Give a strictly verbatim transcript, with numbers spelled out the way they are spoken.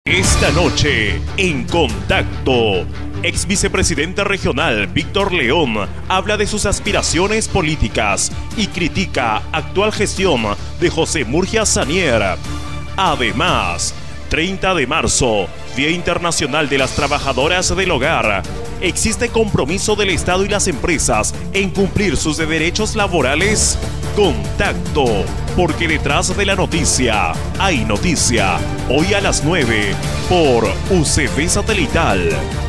Esta noche, en Contacto, ex vicepresidente regional Víctor León habla de sus aspiraciones políticas y critica actual gestión de José Murgia Sanier. Además, treinta de marzo, Día Internacional de las Trabajadoras del Hogar. ¿Existe compromiso del Estado y las empresas en cumplir sus derechos laborales? Contacto, porque detrás de la noticia hay noticia. Hoy a las nueve por U C V Satelital.